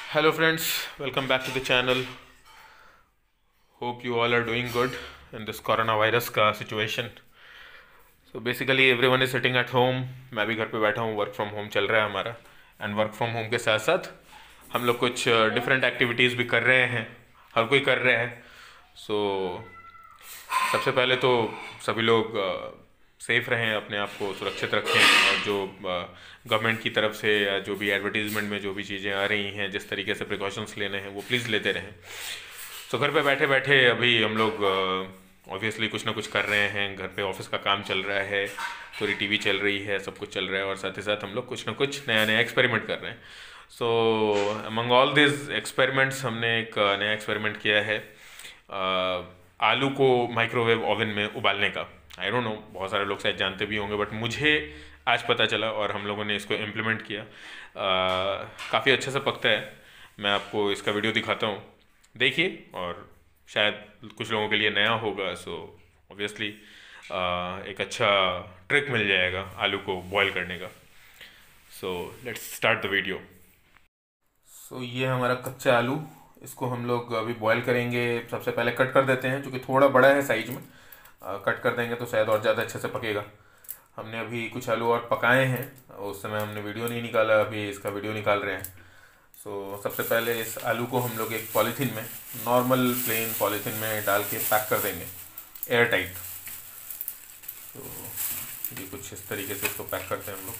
Hello friends, welcome back to the channel. Hope you all are doing good in this coronavirus का situation. So basically everyone is sitting at home. मैं भी घर पे बैठा हूँ, work from home चल रहा है हमारा. एंड वर्क फ्रॉम होम के साथ साथ हम लोग कुछ डिफरेंट एक्टिविटीज़ भी कर रहे हैं. हर कोई कर रहे हैं. सो सबसे पहले तो सभी लोग सेफ रहें, अपने आप को सुरक्षित रखें, और जो गवर्नमेंट की तरफ से या जो भी एडवर्टीजमेंट में जो भी चीज़ें आ रही हैं, जिस तरीके से प्रिकॉशंस लेने हैं वो प्लीज़ लेते रहें. तो घर पे बैठे बैठे अभी हम लोग ऑब्वियसली कुछ ना कुछ कर रहे हैं. घर पे ऑफिस का काम चल रहा है, थोड़ी टीवी चल रही है, सब कुछ चल रहा है, और साथ ही साथ हम लोग कुछ ना कुछ नया नया एक्सपेरिमेंट कर रहे हैं. So among all this experiments हमने एक नया एक्सपेरिमेंट किया है, आलू को माइक्रोवेव ओवन में उबालने का. आई डोंट नो, बहुत सारे लोग शायद जानते भी होंगे, बट मुझे आज पता चला और हम लोगों ने इसको इम्प्लीमेंट किया. काफ़ी अच्छे से पकता है. मैं आपको इसका वीडियो दिखाता हूँ, देखिए, और शायद कुछ लोगों के लिए नया होगा. सो ऑब्वियसली एक अच्छा ट्रिक मिल जाएगा आलू को बॉईल करने का. So let's start the video. So ये हमारा कच्चा आलू, इसको हम लोग अभी बॉईल करेंगे. सबसे पहले कट कर देते हैं, क्योंकि थोड़ा बड़ा है साइज में. कट कर देंगे तो शायद और ज़्यादा अच्छे से पकेगा. हमने अभी कुछ आलू और पकाए हैं, उस समय हमने वीडियो नहीं निकाला, अभी इसका वीडियो निकाल रहे हैं. सो सबसे पहले इस आलू को हम लोग एक पॉलीथीन में, नॉर्मल प्लेन पॉलीथीन में डाल के पैक कर देंगे, एयर टाइट. तो ये कुछ इस तरीके से इसको पैक करते हैं हम लोग.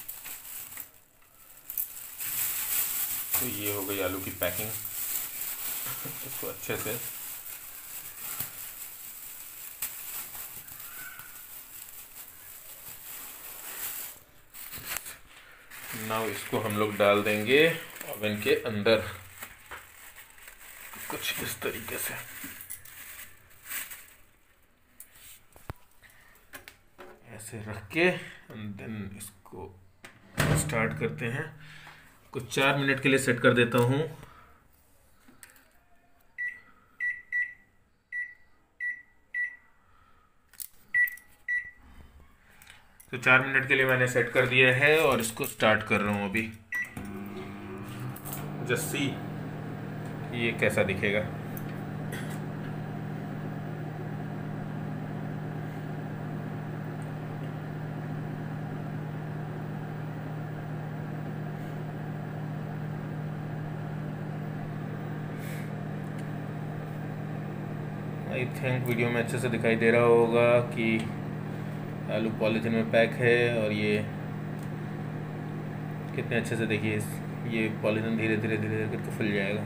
तो ये हो गई आलू की पैकिंग. इसको अच्छे से नाउ इसको हम लोग डाल देंगे ओवन के अंदर, कुछ इस तरीके से. ऐसे रख के एंड देन इसको स्टार्ट करते हैं. कुछ 4 मिनट के लिए सेट कर देता हूँ. तो 4 मिनट के लिए मैंने सेट कर दिया है और इसको स्टार्ट कर रहा हूँ अभी. जस्ट सी ये कैसा दिखेगा. आई थिंक वीडियो में अच्छे से दिखाई दे रहा होगा कि आलू पॉलीथीन में पैक है, और ये कितने अच्छे से, देखिए, ये पॉलीथीन धीरे धीरे धीरे धीरे करके फुल जाएगा.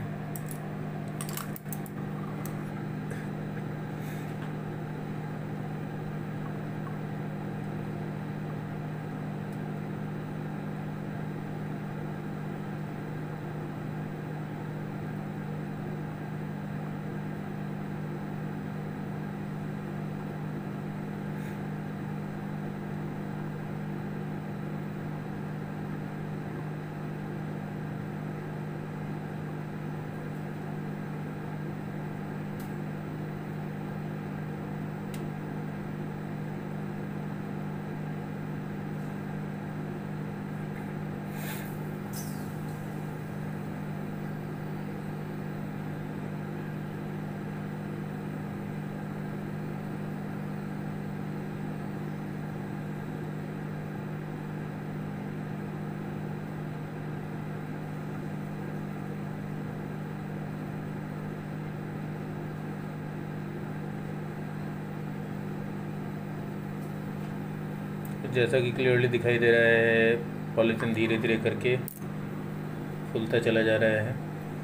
जैसा कि क्लियरली दिखाई दे रहा है, पॉलीथीन धीरे धीरे करके फूलता चला जा रहा है.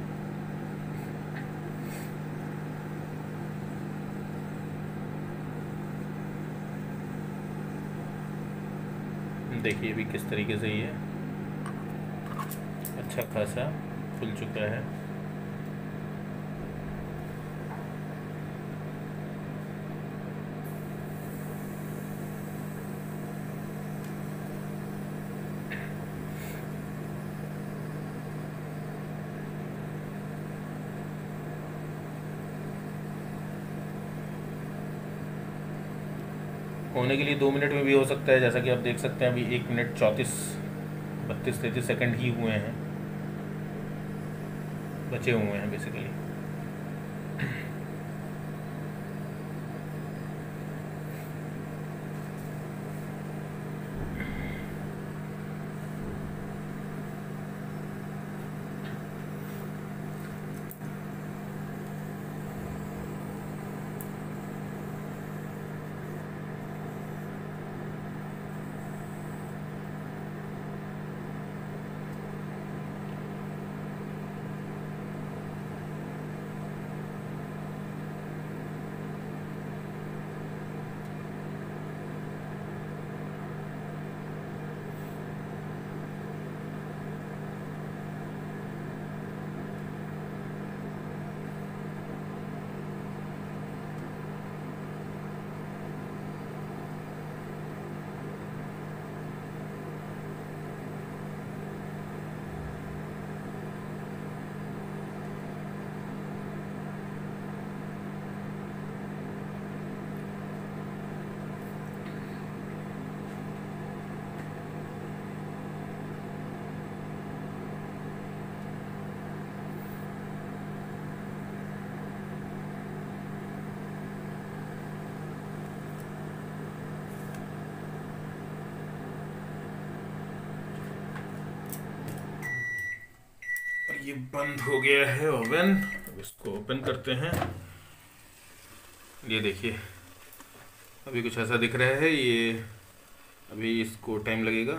देखिए भी किस तरीके से ये अच्छा खासा फूल चुका है. होने के लिए 2 मिनट में भी हो सकता है. जैसा कि आप देख सकते हैं अभी 1 मिनट 32-33 सेकंड ही हुए हैं. बचे हुए हैं बेसिकली। ये बंद हो गया है ओवन। अब इसको ओपन करते हैं। ये देखिए, अभी कुछ ऐसा दिख रहा है। ये अभी इसको टाइम लगेगा।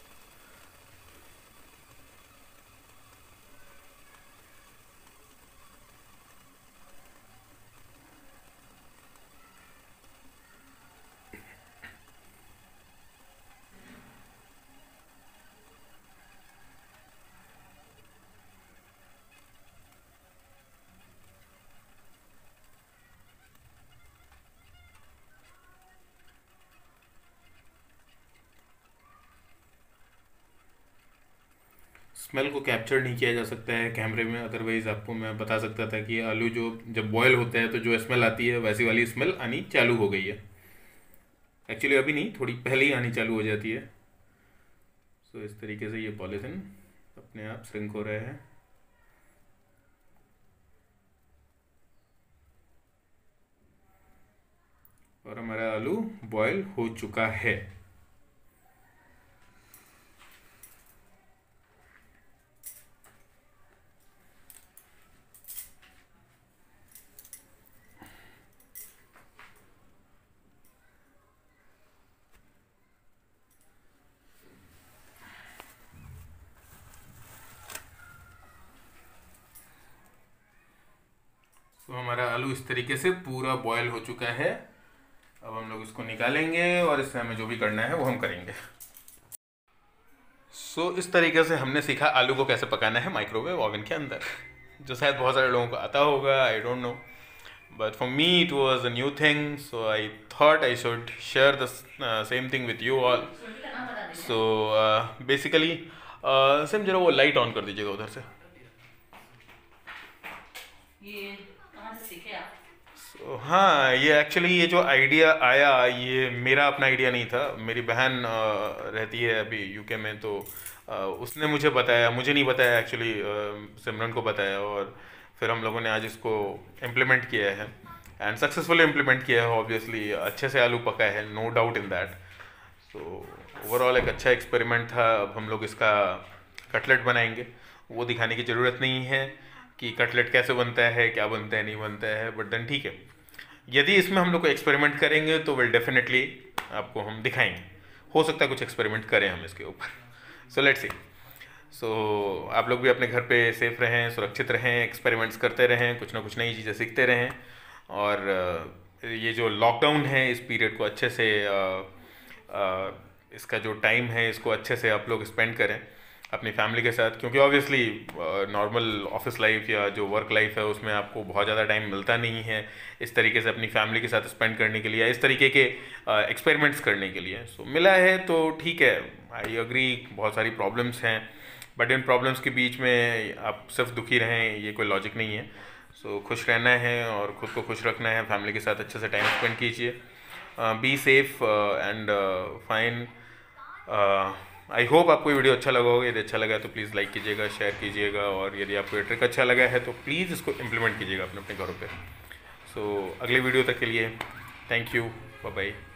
स्मेल को कैप्चर नहीं किया जा सकता है कैमरे में, अदरवाइज आपको मैं बता सकता था कि आलू जो जब बॉयल होता है तो जो स्मेल आती है वैसी वाली स्मेल आनी चालू हो गई है। एक्चुअली अभी नहीं, थोड़ी पहले ही आनी चालू हो जाती है। सो इस तरीके से ये पॉलीथिन अपने आप श्रिंक हो रहा है। और हमारा आलू बॉयल हो चुका है। तो हमारा आलू इस तरीके से पूरा बॉयल हो चुका है। अब हम लोग इसको निकालेंगे और इससे हमें जो भी करना है वो हम करेंगे। इस तरीके से हमने सीखा आलू को कैसे पकाना है माइक्रोवेव ओवन के अंदर, जो शायद बहुत सारे लोगों को आता होगा, I don't know, but for me it was a new thing. So I thought I should share the same thing with you all. So basically same, जरा वो लाइट ऑन कर दीजिएगा उधर से। ये कहाँ से सीखे आप? हाँ, ये एक्चुअली ये जो आइडिया आया ये मेरा अपना आइडिया नहीं था। मेरी बहन रहती है अभी यूके में, तो उसने मुझे बताया, मुझे नहीं बताया एक्चुअली, सिमरन को बताया। और फिर हम लोगों ने आज इसको इम्प्लीमेंट किया है एंड सक्सेसफुली इम्प्लीमेंट किया है। ऑब्वियसली अच्छे से आलू पका है, no doubt in that. So overall एक अच्छा एक्सपेरिमेंट था। अब हम लोग इसका कटलेट बनाएंगे। वो दिखाने की ज़रूरत नहीं है कि कटलेट कैसे बनता है, क्या बनता है, नहीं बनता है, बट देन ठीक है। यदि इसमें हम लोग को एक्सपेरिमेंट करेंगे तो विल डेफिनेटली आपको हम दिखाएंगे। हो सकता है कुछ एक्सपेरिमेंट करें हम इसके ऊपर। So let's see. सो आप लोग भी अपने घर पे सेफ रहें, सुरक्षित रहें, एक्सपेरिमेंट्स करते रहें, कुछ ना कुछ नई चीज़ें सीखते रहें। और ये जो लॉकडाउन है इस पीरियड को अच्छे से इसका जो टाइम है इसको अच्छे से आप लोग स्पेंड करें अपनी फैमिली के साथ, क्योंकि ऑब्वियसली नॉर्मल ऑफिस लाइफ या जो वर्क लाइफ है उसमें आपको बहुत ज़्यादा टाइम मिलता नहीं है इस तरीके से अपनी फैमिली के साथ स्पेंड करने के लिए, इस तरीके के एक्सपेरिमेंट्स करने के लिए। सो मिला है तो ठीक है, आई अग्री, बहुत सारी प्रॉब्लम्स हैं, बट इन प्रॉब्लम्स के बीच में आप सिर्फ दुखी रहें ये कोई लॉजिक नहीं है। सो खुश रहना है और ख़ुद को खुश रखना है, फैमिली के साथ अच्छे से टाइम स्पेंड कीजिए, be safe and fine. I hope आपको ये वीडियो अच्छा लगा होगा। यदि अच्छा लगा है तो प्लीज़ लाइक कीजिएगा, शेयर कीजिएगा, और यदि आपको ये ट्रिक अच्छा लगा है तो प्लीज़ इसको इम्प्लीमेंट कीजिएगा अपने अपने घरों पे। सो अगले वीडियो तक के लिए थैंक यू, बाय बाय।